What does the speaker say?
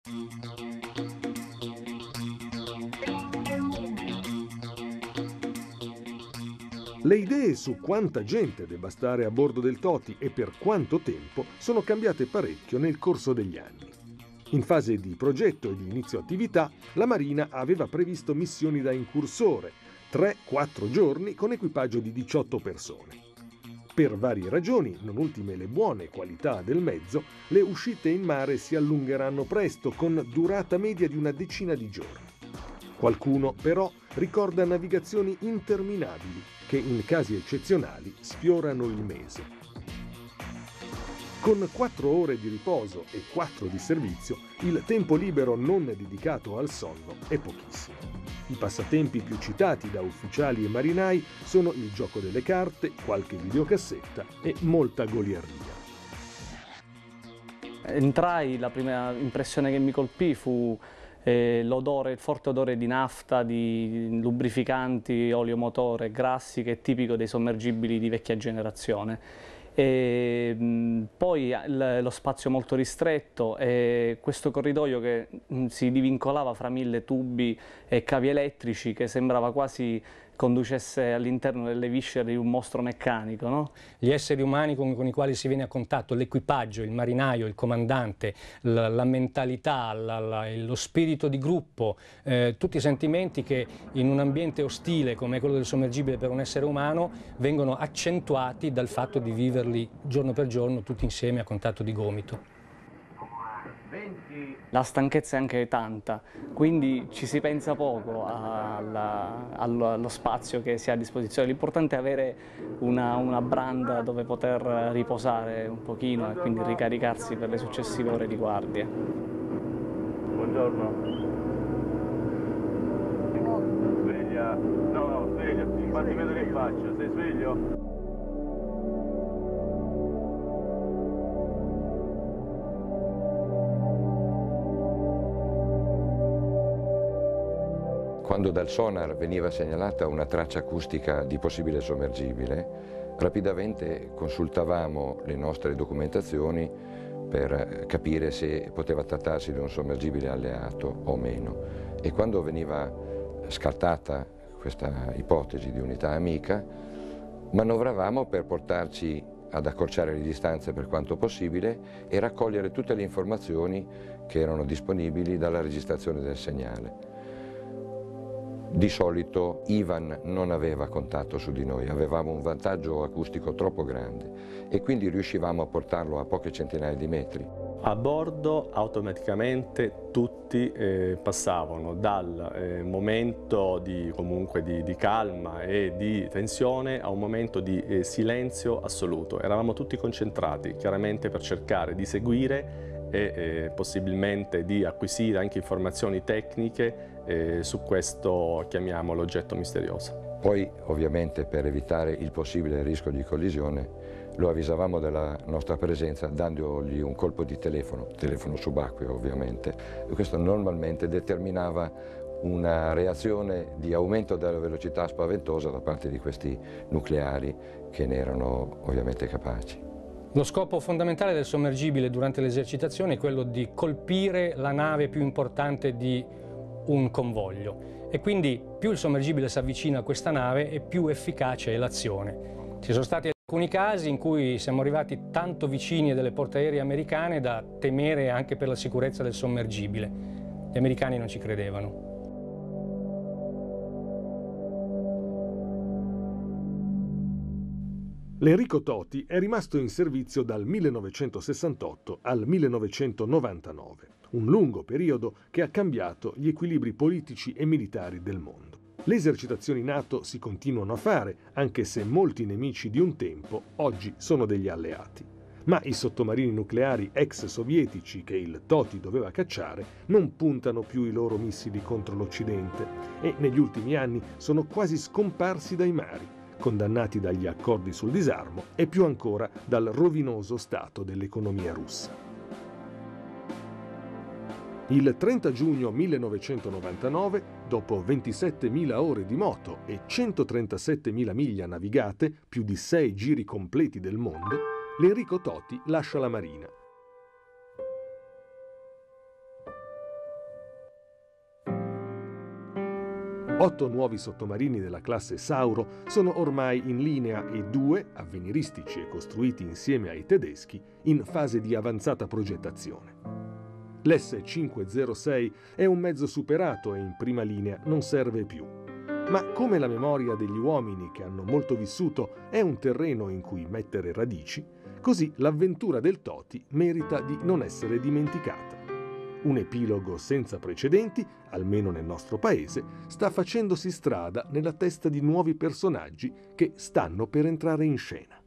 Le idee su quanta gente debba stare a bordo del Toti e per quanto tempo sono cambiate parecchio nel corso degli anni. In fase di progetto e di inizio attività, la Marina aveva previsto missioni da incursore, 3-4 giorni con equipaggio di 18 persone. Per varie ragioni, non ultime le buone qualità del mezzo, le uscite in mare si allungheranno presto con durata media di una decina di giorni. Qualcuno, però, ricorda navigazioni interminabili che in casi eccezionali sfiorano il mese. Con 4 ore di riposo e 4 di servizio, il tempo libero non dedicato al sonno è pochissimo. I passatempi più citati da ufficiali e marinai sono il gioco delle carte, qualche videocassetta e molta goliardia. Entrai, la prima impressione che mi colpì fu l'odore, il forte odore di nafta, di lubrificanti, olio motore, grassi, che è tipico dei sommergibili di vecchia generazione. Poi lo spazio molto ristretto e questo corridoio che si divincolava fra 1000 tubi e cavi elettrici, che sembrava quasi conducesse all'interno delle viscere di un mostro meccanico, no? Gli esseri umani con i quali si viene a contatto, l'equipaggio, il marinaio, il comandante, la mentalità, lo spirito di gruppo, tutti i sentimenti che in un ambiente ostile come quello del sommergibile per un essere umano vengono accentuati dal fatto di viverli giorno per giorno tutti insieme a contatto di gomito. La stanchezza è anche tanta, quindi ci si pensa poco allo spazio che si ha a disposizione. L'importante è avere una branda dove poter riposare un pochino e quindi ricaricarsi per le successive ore di guardia. Buongiorno. Sveglia. No, svegliati. Quanti metri in faccia? Sei sveglio? Quando dal sonar veniva segnalata una traccia acustica di possibile sommergibile, rapidamente consultavamo le nostre documentazioni per capire se poteva trattarsi di un sommergibile alleato o meno. E quando veniva scartata questa ipotesi di unità amica, manovravamo per portarci ad accorciare le distanze per quanto possibile e raccogliere tutte le informazioni che erano disponibili dalla registrazione del segnale. Di solito Ivan non aveva contatto su di noi, avevamo un vantaggio acustico troppo grande e quindi riuscivamo a portarlo a poche centinaia di metri. A bordo automaticamente tutti passavano dal momento di calma e di tensione a un momento di silenzio assoluto. Eravamo tutti concentrati chiaramente per cercare di seguire e possibilmente di acquisire anche informazioni tecniche su questo, chiamiamolo, oggetto misterioso. Poi ovviamente per evitare il possibile rischio di collisione lo avvisavamo della nostra presenza dandogli un colpo di telefono subacqueo ovviamente. E questo normalmente determinava una reazione di aumento della velocità spaventosa da parte di questi nucleari che ne erano ovviamente capaci. Lo scopo fondamentale del sommergibile durante le esercitazioni è quello di colpire la nave più importante di un convoglio e quindi più il sommergibile si avvicina a questa nave e più efficace è l'azione. Ci sono stati alcuni casi in cui siamo arrivati tanto vicini delle portaerei americane da temere anche per la sicurezza del sommergibile. Gli americani non ci credevano. L'Enrico Toti è rimasto in servizio dal 1968 al 1999, un lungo periodo che ha cambiato gli equilibri politici e militari del mondo. Le esercitazioni NATO si continuano a fare, anche se molti nemici di un tempo oggi sono degli alleati. Ma i sottomarini nucleari ex sovietici che il Toti doveva cacciare non puntano più i loro missili contro l'Occidente e negli ultimi anni sono quasi scomparsi dai mari, condannati dagli accordi sul disarmo e più ancora dal rovinoso stato dell'economia russa. Il 30 giugno 1999, dopo 27.000 ore di moto e 137.000 miglia navigate, più di 6 giri completi del mondo, l'Enrico Toti lascia la Marina. 8 nuovi sottomarini della classe Sauro sono ormai in linea e 2, avveniristici e costruiti insieme ai tedeschi, in fase di avanzata progettazione. L'S-506 è un mezzo superato e in prima linea non serve più. Ma come la memoria degli uomini che hanno molto vissuto è un terreno in cui mettere radici, così l'avventura del Toti merita di non essere dimenticata. Un epilogo senza precedenti, almeno nel nostro paese, sta facendosi strada nella testa di nuovi personaggi che stanno per entrare in scena.